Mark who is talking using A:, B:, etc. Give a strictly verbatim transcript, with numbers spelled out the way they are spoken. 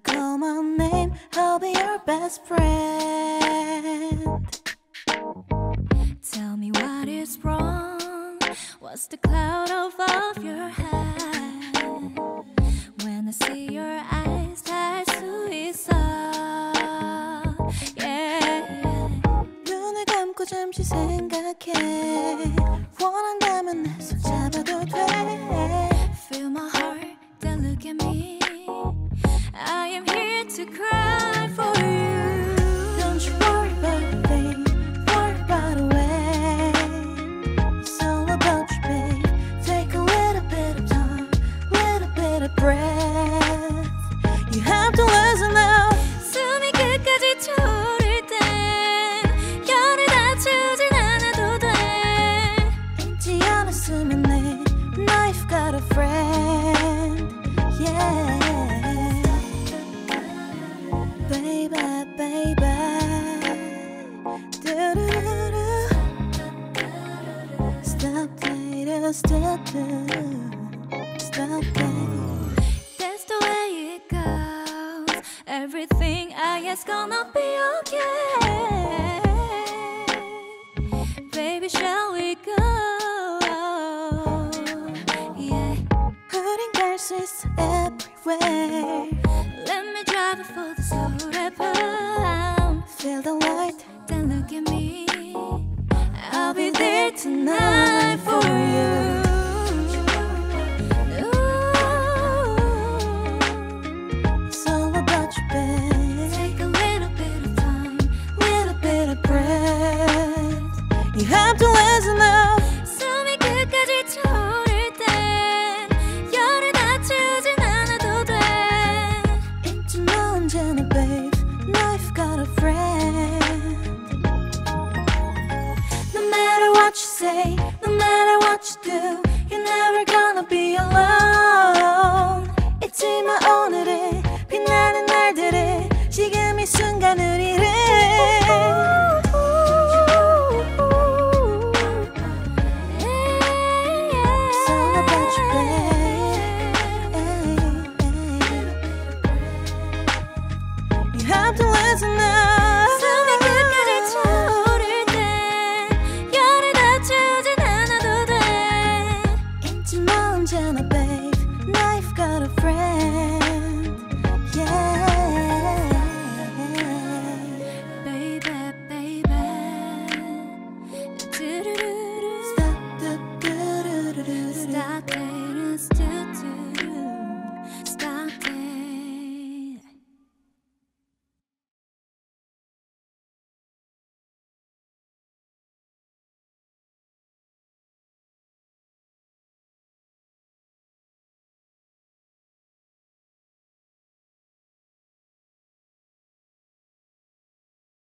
A: call my name, I'll be your best friend.
B: Tell me what is wrong. What's the cloud above your head? When I see your eyes, 닿을 수 있어. Yeah.
A: 눈을 감고 잠시 생각해. 원한다면 내 손 잡아도 돼.
B: Feel my heart, then look at me. I am here to cry for you.
A: Don't you worry about a thing, worry about a way. It's all about you, babe. Take a little bit of time, little bit of breath. You have to listen now.
B: 숨이 끝까지 차오를 땐 열을 낮추진 않아도 돼.
A: 잊지 않았으면 내 I've got a friend. Yeah. Baby, baby. Do-do-do-do. Stop, later, stop, stop,
B: That's the way it goes. Everything I ask gonna be okay. Baby, shall we go? Yeah.
A: 우린 갈 수 있어 everywhere.
B: Let me drive it for the soul pound.
A: Feel the light,
B: Then look at me. I'll be there tonight for you.
A: it's all about you, babe.
B: Take a little bit of time.
A: Little bit of breath. You have to listen now.
B: 숨이 끝까지 차오를 땐 열을 낮추진 않아도 돼.
A: 잊지 마 언제나, babe. I've got a friend. No matter what you say, no matter what you do, you're never gonna be alone. 잊지 마 오늘의 빛나는 날들을 지금 이 순간을